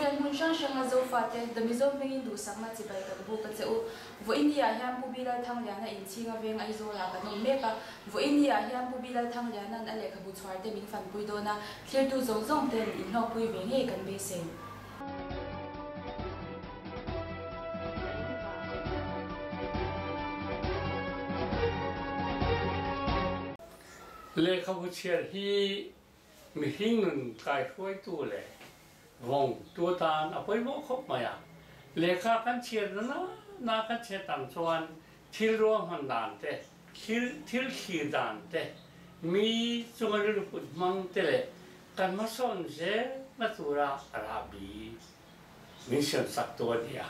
Chen hun shang shang a zo fa te the mizo mengin du sang ma chi bai ka bu ka cheu vo India hiam pu bi lai thang lian na in chinga veng ai zo la ka no me ka vo India hiam pu bi lai thang lian nan ale ka bu chwar te min fan pui do na thlir tu zong zong te in no pui ve nge kan be se le ka bu chiar hi mi hingun kai khoi tu le vong tu tan apoi mo khop ma ya le kha kan chiar na kan che tam chuan thil ruang han dan te thil khi dan te mi chunga ru put mang te le kan ma son je na tura arabi mi shan sak to dia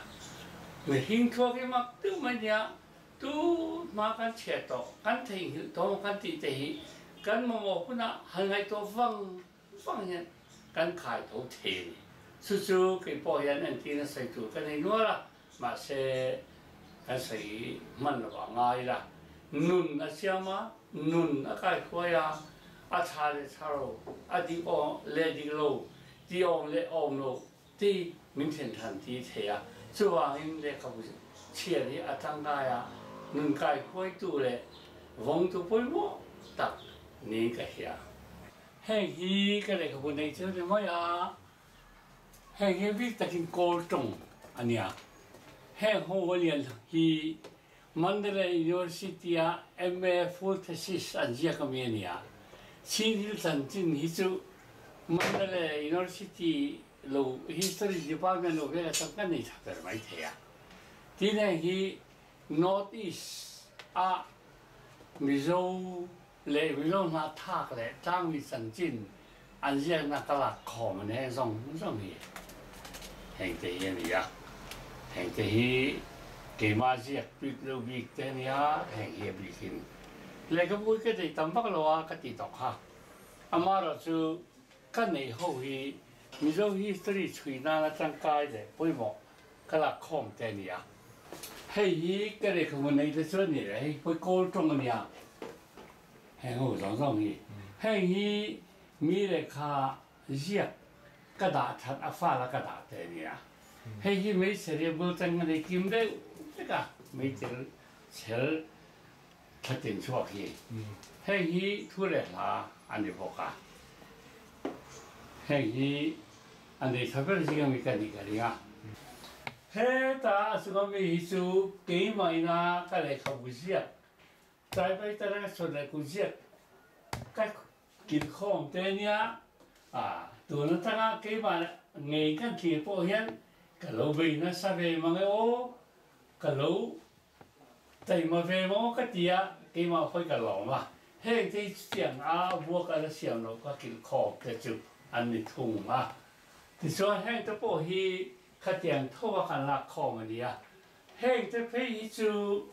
mi hing tho ki mak tu ma ya tu ma kan che to kan thei to kan ti te hiกันมองคุณนะหันไงตัวฟังเนี่ยกันขายตัวเทนสู้ๆกับปอยันอันที่นั่นใส่ตัวกันในนู้นละมาเสกันใส่มันว่าง่ายละนุ่นอาเซียมานุ่นอากาศคุยอาชาเลชาโรอาดีอองเลดีโลดีอองเลอองโลที่มินเทนทันที่เทียช่วงนี้เลขบุเชียร์ที่อาจารย์กายนุ่นกายคุยตัวเลวงตัวปุ่ยโมตักนี่ก็เฮียแห่งฮีก็เลยขบวนในเชื่อเลยมั้ยอ่ะแห่งฮีวิตากินโกลตงอันเนี้ยแห่งหัวเรียนฮีมันเดลยูนิเวอร์ซิตี้อ่ะ MA full thesis อันเจียก็มีเนี่ยชีวิตสันติฮิจูมันเดลยูนิเวอร์ซิตี้โล history department โลเวลาตั้งกันนี่ทักแต่ไม่เทียที่นี่ฮี North East อ่ะมิโซเลยวิโรจน์นาทากเลยจ้างวิสันจินอันเรียกนักลักขอมันให้ส่งนี่แห่งเทียนี่อะแห่งเทียเกมาเสียปิดรูบิกเทียนี่แห่งเฮียบิกินเลยก็พูดก็ได้ตั้มพักลัวก็ติดต่อค่ะอามาเราจะกันในห้องฮีมิโซฮิสตอรี่ช่วยน่าจังกายเลยปุ้ยบอกกลักของเทียนี่อะให้ฮีก็ได้ขโมยในส่วนนี้เลยปุ้ยโกลตรงนี้แห่งหูสองนี่แห่งนี้มีเลยค่าเรียกกระดาษชัดอัฟ้าและกระดาษแต่เนี่ยแห่งนี้ไม่เสียเบอร์จังเลยกิมได้ใช่ไหมไม่เจอเชลทัดเต็มชั่วพี่แห่งนี้ทุเรศละอันนี้พอกะแห่งนี้อันนี้ทำเป็นสิ่งมีกันดีกันเนี่ยเฮ้ตาสุขมีหิจูเกี่ยไม่น่าก็เลยขบุเสียใจไปแต่ละส่วนในกุศลก็กินของเตเนี่ยตัวนั้นทั้งกี่มาเงี้ยกันที่พอเห็นก็เราไปนั่งสับเองมั้งโอ้ก็เราใจมาเฟมั้งก็ที่กี่มาค่อยกันหลงว่ะเฮ้ยที่เสียงบัวกันเสียงเราก็กินของแต่จุดอันนี้ทุ่งว่ะที่ส่วนเฮ้ยตัวพอฮีขัดแย้งทั่วกันหลักของอันนี้เฮ้ยตัวพี่จู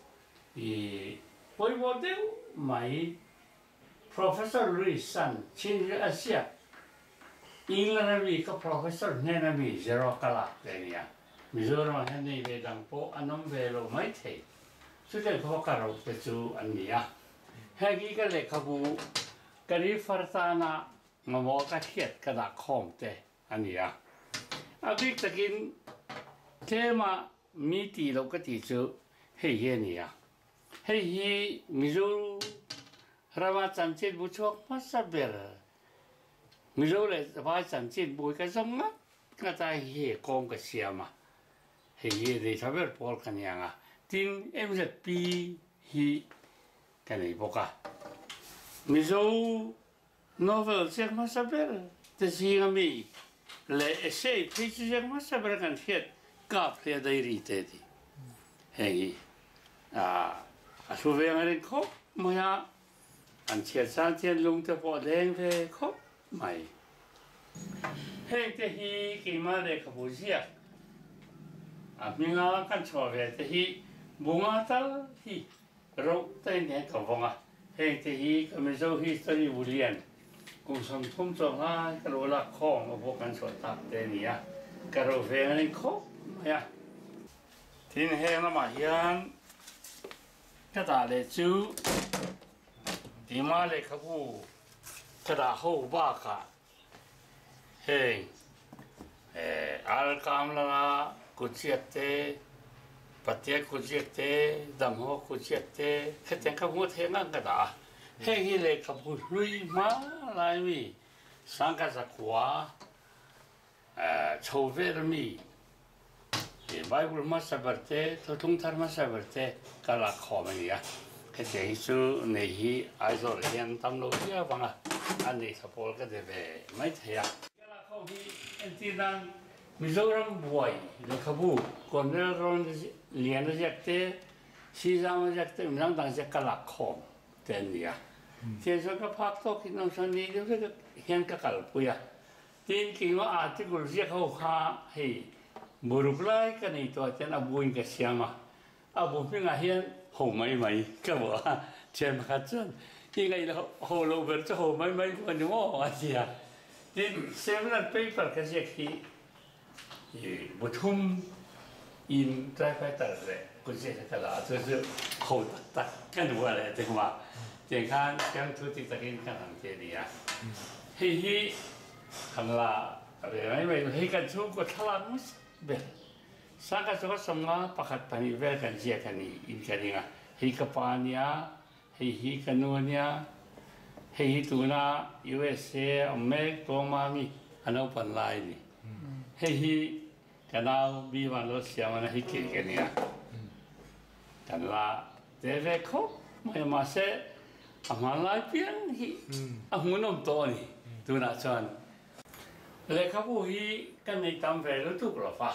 ปุยโมเดลไม่ professor Louis Sun ชินอาเซียอิงแล้วมีก็ professor เนี่ยนะมีเจรอกลาเลยเนี่ยมิโซราเห็นในเวดังโปอันนั้นเวโรไม่เท่สุดท้ายเขาก็เราไปจูอันนี้เฮ้ยก็เลยขบูการีฟาร์ตานะมาบอกกันเทียดกระดาษคอมเตอันนี้อาทิตย์ตะกินเทมามีตีเราก็ตีจูเฮ้ยเนี่ยเฮ้ยมิโซรามาจันจิตบุชกมาสับเบลมิโซเลยว่าจันจิตบุยกันสมงัดก็จะเฮกองกับเสียมาเฮ้ยเลยสับเบลพอลกันยังทิ้งปีฮีกันนี่บอกว่ามิโซโนเวลเช็คมาสับเบลแต่สิ่งมีเลยเอเซ่ที่เช็คมาสับเบลกันเฮ็ดกับเรื่องได้รีเตดีเฮ้ยสุเวงเรื่องคบมั้ยอันเชียร์สันเชียร์ลุงจะพอแดงเพื่อคบไม่เฮ้ยแต่ฮีกี่มาเลยขบุเสียมีงานกันชอบแต่ฮีบุงอาตาฮีรู้แต่เนี่ยกับบุงอ่ะเฮ้ยแต่ฮีก็ไม่ชอบฮิสตอรี่บุเรียนกูสมทุ่มจงให้ก็รู้ละข้องมาพวกกันชดตัดแต่เนี่ยก็รู้เวงเรื่องคบไม่ที่นี่เฮ้ยน้ำมันยันกระดาษเลยจูที่มาเลยครับผู้กระดาษหูบ้าค่ะเฮ้ยอา al kam la ku chiat te patia ku chiat te dam ho ku chiat te kheteng ka hu the ngang ka da heng hi le ka pu lui ma lai mi sang ka sa kwa chou ve mi Bible masa berte, tutung tar masa berte, kalau komen ya, kerja itu nehi aizor yang tamlo dia banga, ane sapol ke debe, mai thaya. Kalau komi entidan Mizoram boy, lekabu, konel ron lian jakte, si zaman jakte, minang dang jak kalau kom, ten ya. Tiada ke faktor kita sendiri juga yang kekal puya. Tin kima artikel jak kau hei. Buruk kan itu aja abuin ke siapa, abu pengahian hou mai ke bawah, cem kacang, hingga itu hou lo berca hou mai bukan cuma aja. Jadi seminar paper kasih ki, betul in driver terus, kunci kalau itu hou tak kan dua le, tengok, jangan yang tu tidak kan jadi ya. Hei, kalau mai hei kan cukup kalau mus. Ber, saka suka semua pakat pani ber kan sia kan ini kadinga, hi kapania, hi kanunya, hi tuna USA, Amerika, Mami, anau panlai ni, hi kanau biwan lo siapa na hi kiri kan ya, kanlah deveko, mai masa amalai piang hi, amunom to ni, tuna cuan. Lekapu hi kan ni tampil itu berapa?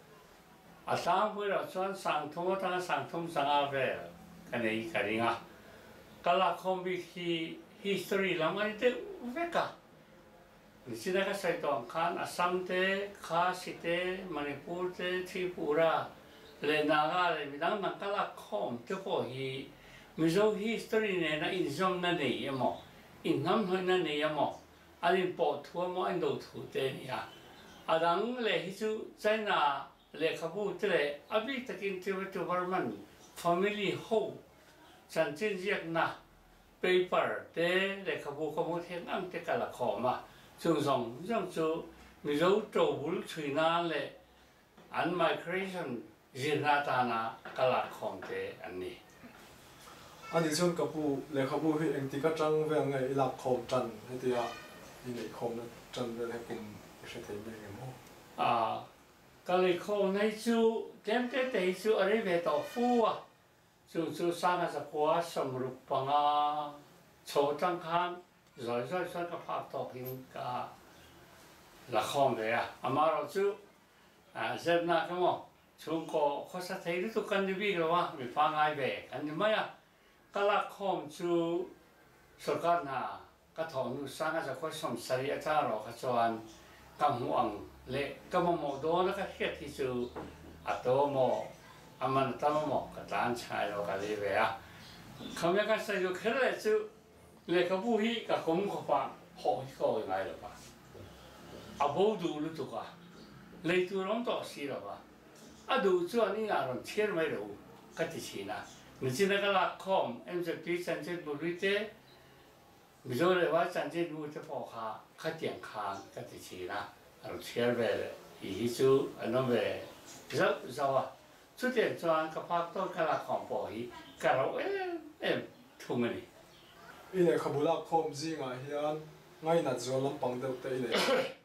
Asam pun rasuan sangtung atau sangtung sangat kan ni karinga. Kalau kombi hi history lama itu mereka. Di sini kan saya tuangkan Assam te, Khasi te, Manipur te, Tripura, Lenaga, Minang kalau kom tu pun hi, miso history ni na insom na ni emo, inam na ni emo. Alin pot tua mo ando tu te ya. Adang le hisu China le kabu te abi takin tiwa tu Burman family ho chantin jiak na paper te le kabu te ang te kala koma chung song jang chu mi zo to bul China le an migration jinata na kala khom te ani. Ani chon kabu le kabu hi engtika chang ve ngai ilak khom chan hetia ini khom na chan ve he kum se thei me mo cái này khâu này chú đem cái đấy chú ở đây về tàu phu à chú sang cái quá sầm rụp bằng chỗ trăng khan rồi cái phát tàu hình cả là không đấy à mà rồi chú xem na cái mỏ chúng có sát thấy được cái gì rồi mà mình phá ngay về cái gì mà à cái là không chú sở cái na cái thằng nu sang cái quá sầm sari ở cha rồi cái chỗ anh cam huang le kamo mo do na ka hiat hi chu ato mo aman tamo mo ka tan chai lo ka le ve a khamya ka sai jo khere chu le ka bu hi ka kom ko pa ho hi ko ngai lo ba abo du lu tu ka le tu rong to si lo ba a du chu ani nga ron cher mai lo ka ti chi na ni chi na ka la khom em se pi san che bu ri te mi zo le wa san che bu te po ka tian khang ka ti chi na rồi chia về ý chú anh nói về rất giàu à chút tiền cho anh các bác tôi cái là khoảng bỏ ý cả rồi em thùng này ini kabula khom ji nga hian ngai na zo lampang deuh te ile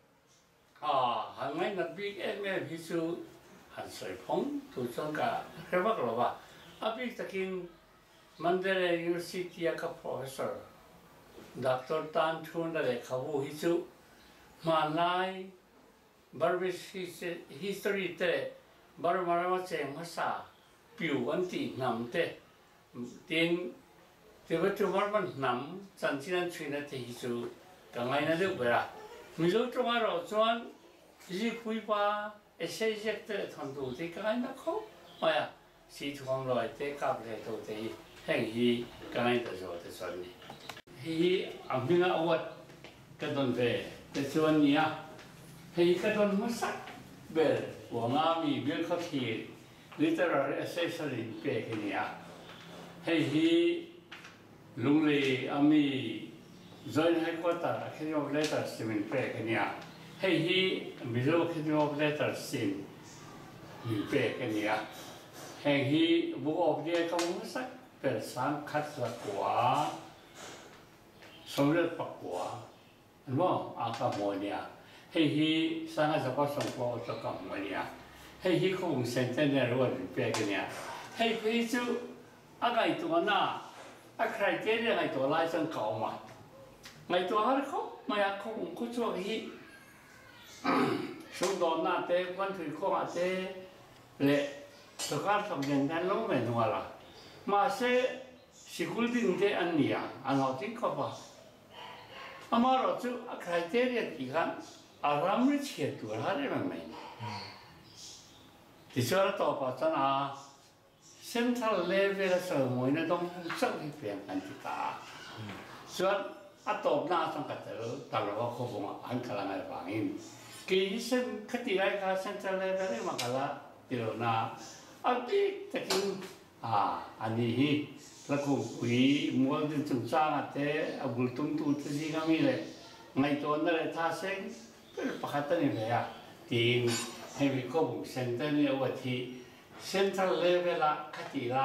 hàng ngày là biết em ý chú hành sợi phong tụi trong cả cái bác rồi ba à biết ta kinh Mandalay University các professor Dr. Tan Chun là để khảo ý chú mà lại Barbish history te bar marama cheng masa piu anti nam te tin te betu marman nam chanchinan china te hisu kangai na de bera mizo tonga ro chuan ji khui pa essay jek te thandu te kangai na kho maya si thong loi te kap le to te heng hi kangai ta zo te son ni hi amina awat ka don ve te chuan nia hei cái đó nó sắc về của Nga biết có thể literary accessory về cái này hei hi lung lì ami join hai quarter cái dòng letter statement về cái này ให้ฮีมิโซคิดว่าเลตัดสินมีเปรกันเนี่ยแห่งฮีบุกออกเดียก็มุ่งสักเป็นสังคัดสักกว่าสมเด็จปักกว่าอันว่าอากาโมเนี่ยให้ฮีสังกัดสักสมกว่าสักกาโมเนี่ยให้ฮีคงเซนเตนเนอร์ว่ามีเปรกันเนี่ยให้พิจูอากาศตัวน่ะอาใครเจอเนี่ยไงตัวไล่สังเก่ามาไงตัวฮาร์เขาไม่อยากคงคุช่วยฮีช่วงตอนนั้นเต้วันที่เขาอาเต้เละสกัดทำยังไงน้องไม่รู้อะไรมาเสียสิคุลดิ้งเต้อันนี้อันเราทิ้งเขาไปอามาเราจู่ใครเจอเนี่ยอีกครั้งอารามริเชียตัวอะไรมันไม่ที่สุดแล้วต่อไปตอนนั้นเซ็นทรัลเลเวลสมัยนั้นต้องสักที่เปลี่ยนกันที่ตาส่วนอัตบหน้าสังกัดเจอตลอดว่าเขาบอกอันกำลังอะไรบ้างอินกี่เส้นคดีไรก็เซ็นทรัลเลเวลมากันละที่เราหน้าอันที่ตะกี้อันนี้แล้วก็วีมัวดินจุ่มซ่าเตะอับุลตุนตุนที่ก็มีเลยไงตัวนั้นเลยท่าเซ็งเป็นปกตินี่เลยอ่ะทีมให้วิเคราะห์เซ็นเตอร์เนี่ยว่าที่เซ็นทรัลเลเวลคดีไร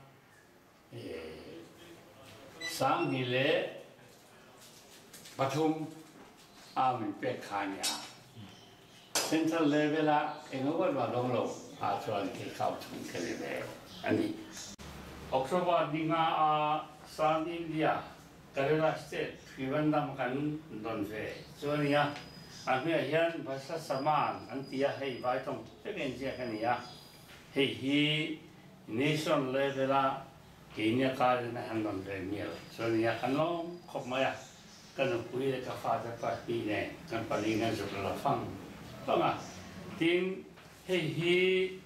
สังนี่เลยปฐุมมีเป็ดขายเนี่ยเซ็นทรัลเลเวลเองก็ว่าลงชวนที่เข้าถึงกันเลยอันนี้ออกจากวันนี้มาซานอินเดียกาเลราสเตทที่วันดำกันโดนเวส่วนนี้อันนี้เห็นภาษาสมานอันที่ให้ไปตรงเป็นเจ้ากันเนี่ยให้ฮีนิชอนเลเวลกินยาการในฮันดอนเรมิลส่วนนี้กันน้องขบมากันคุยกับฟ้าจะไปปีนี้กันไปเรียนจุฬาฟังต้องทีมให้ฮี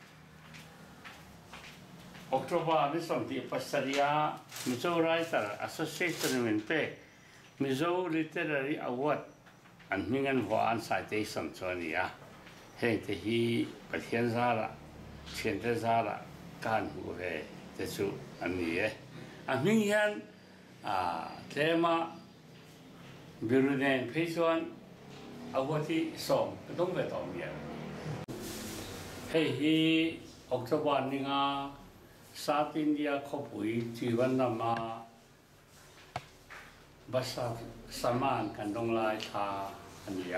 ออกจากว่ามิสมที่ปัสสาวะมิโซไรต์ Association เป็นเป้มิโซ Literary Award อันนี้เงินหัวอันสายเตยสัมส่วนนี้เห็นที่ฮีประเทศซาละเชียนเตซาละการหัวเลยจะสู้อันนี้อันนี้เห็นเทมาบิรุเนนพิจารณาเอาไว้ที่สองต้องไปต่อเนี่ยให้ฮีออกจากวันนี้South India ขบุยจีวันนำมาภาษาสมานกันตรงลายทาอันนี้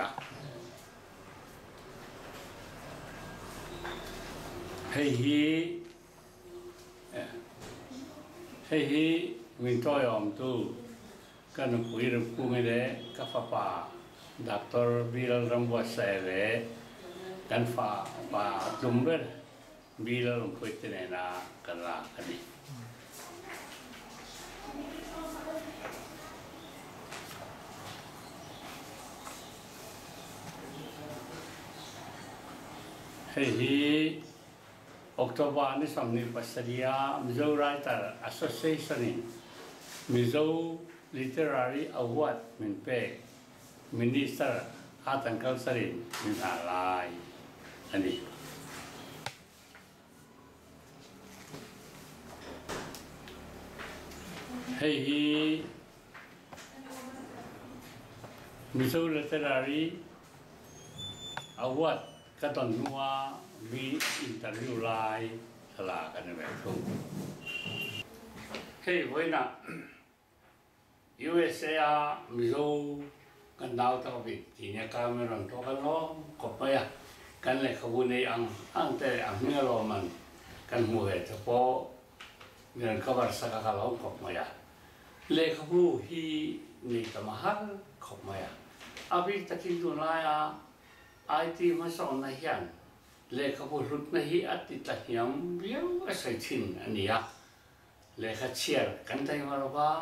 ให้ฮีวินโตยอมตูกันคุยเรื่องกูไม่ได้กับป้าด็อกเตอร์บิลล์รำวัชเซ่กันฟ้าจุ่มเบอร์บิลล์คุยที่ไหนนะกันละอันนี้ให้ออกจากวันนี้สำนึกภาษาเดียมิโซไรต์ Association มิโซ Literary Award มันเป็นมินิสเตอร์อาร์ตแอนด์คัลเจอร์มันอะไรอันนี้ให้มิโซ Literary Award ก็ตอนนี้ว่ามีอินเตอร์วิวไลน์ตลาดกันแบบทุกเฮ้ยเว้ยนะ USA มิโซกันดาวตะวันที่เนี่ยการเมืองตัวกันล้อมกบไปกันเลยขบวนในอังแต่อังเนื้อโรมันกันหัวเหตุเฉพาะเงินขบวนสักการล้อมกบไปเลยขบวนที่นี่ตมหันกบไปอาบิตะกินตัวไหนไอทีมาสอนในเฮียนเลยขบวนรุ่นในฮีอัติตะเฮียมเบี้ยวใส่ทิ้งอันนี้เลยขเชียร์กันได้มาหรือเปล่า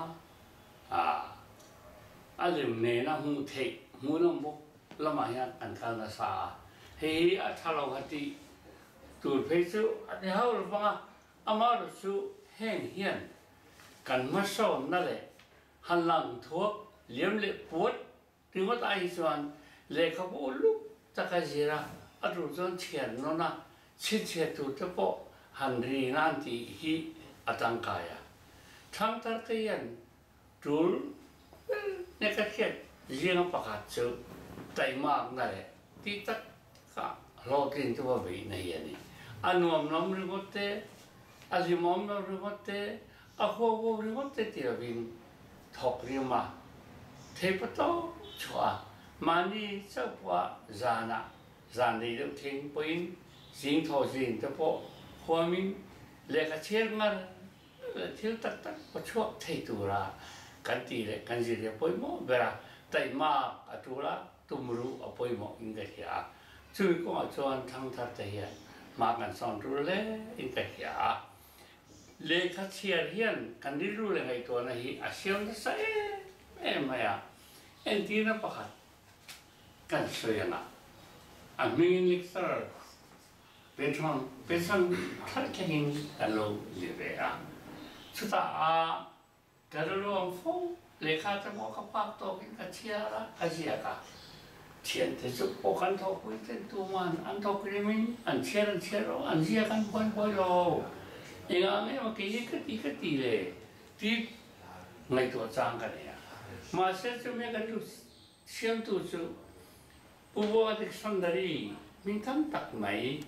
อะไรเนี่ยนะหูเทหูน้ำบุกละมาอย่างกันกันละสาเฮ้ยถ้าเราคัดที่ตูดเพชุอันนี้เขาหรือเปล่าอามารู้สึกแห้งเฮียนกันมาสอนนั่นแหละหันหลังทั่วเลี้ยมเล็บปวดถึงว่าตายส่วนเลยเขาบอกลูกตะกะจีระอันรู้จนเชียนนั่นนะเชียตูเฉพาะหันรีนันที่ฮีอัตังกายทั้งตะเกียนจูลเนี่ยก็เขียนเรื่องประกาศชื่อใจมากนั่นแหละ tí tắc cả lo tiền cho bà vị này vậy anh nuông nóng rồi có thế anh gì mắm nó rồi có thế anh khô rồi có thế thì là vì thọc đi mà thế bắt đầu chua mà đi sao qua giàn đi được thiên binh dính thọ dính cho bộ hoa mình lệ cái chết mà thiếu tắc có chuộc thấy tù ra cái gì đấy cái gì đấy bôi mỏ về là tại mà ở chỗ là tụm ru ở bôi mỏ in cái gì à chui có ở chỗ anh thăng thắt thể hiện mà cần son ru lệ in cái gì à lệ cái chết hiện cái đi ru là ngày tuổi này à xem nó sẽ em mày à em tin nó bao hạt cái sợi à anh mình lịch sử bên trong thắt cái hình cái lô như vậy à chúng ta cái đó ông phong lệ khai cho mọi các bác tôi cái chia ra cái gì cả tiền thì giúp bộ căn thọ quý tên tu man ăn thọ quý mình ăn chia rồi ăn chia căn quay rồi nhưng mà cái tí lệ tí ngày tuổi trang cái này mà sẽ cho mấy cái lúc xem tu chú bố bố được xong đấy mình thắm tắc mấy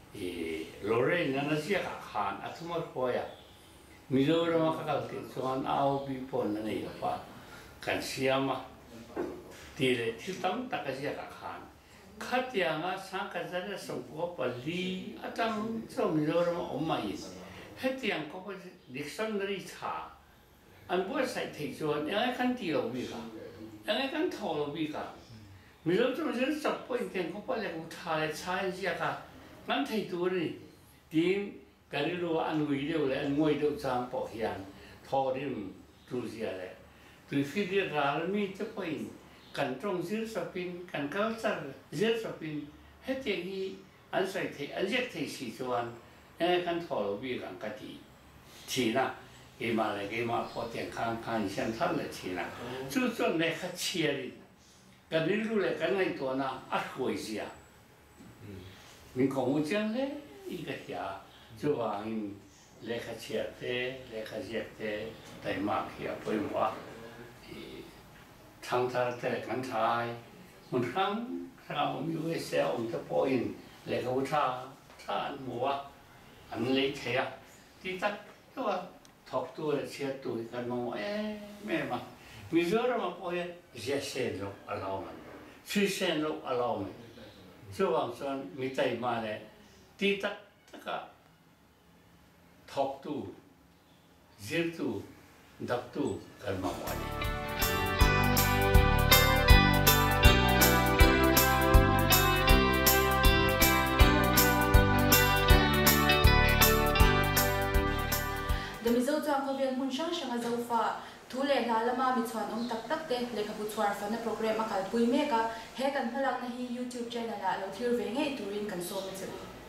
lore nó chia cả hàng à thua thôi à Mizoram kakak tuan au bipon nani apa kan siapa tidak hitam tak kasih kakak kat yang sang kerja semua pali atau so Mizoram omai het yang kau dictionary cha an buat saya tuan yang kan tiada bika yang kan thol bika Mizoram jadi siapa yang kau paling utara saya siapa kan tuan ni din cái đó là anh ngồi đâu là anh ngồi đâu sang bỏ hiền thò đi tu gì đấy từ khi đi ra là mình chấp hành cần trồng dưa sapin cần cao sa dưa sapin hết những gì anh sẽ thấy anh rất thấy sĩ chuan anh cần thò vào bị làm cái gì chỉ là cái mà bỏ tiền khang xem thắt là chỉ là chú chọn này khá chia đi cái đó là cái ngày tuổi nào ăn hồi gì à mình không muốn chơi đấy cái gì à chú hoàng lệ khát chết thế tại mà khi ở bên ngoài thằng thà thế cảnh thái một tháng ông yêu cái xe ông cho bôi lệ khâu thà ăn mua ăn lấy thế à thì tất các bạn thọc tuổi chết tuổi cái mong mẹ mà bây giờ mà bôi dễ xe lúc ở lâu mà suy xe lúc ở lâu mà chú hoàng son mi tại mà này thì tất cả thọc tu, giết tu, đập tu, cái mong muốn này. Để mình dâu cho viên muốn sáng sáng dâu pha thu lệ là lama mi chuan ông tắc te lệ kapu chuar fa na program akal pui me ka he kan phalak na hi YouTube channel la lo thir ve ngai turin kan so me chu